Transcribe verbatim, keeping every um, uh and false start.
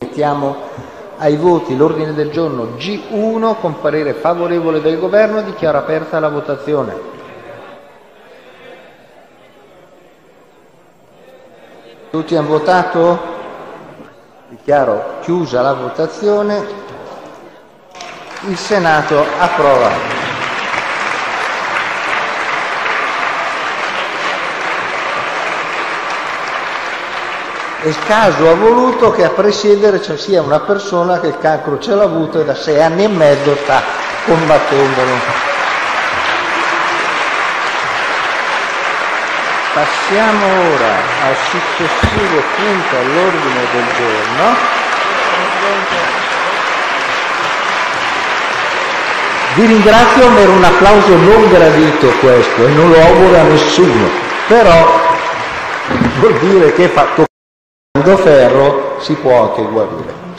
Mettiamo ai voti l'ordine del giorno G uno con parere favorevole del Governo. Dichiaro aperta la votazione. Tutti hanno votato? Dichiaro chiusa la votazione. Il Senato approva. E il caso ha voluto che a presiedere ci sia una persona che il cancro ce l'ha avuto e da sei anni e mezzo sta combattendolo. Passiamo ora al successivo punto all'ordine del giorno. Vi ringrazio, ma era un applauso non gradito questo e non lo auguro a nessuno, però vuol dire che fatto ferro si può anche guarire.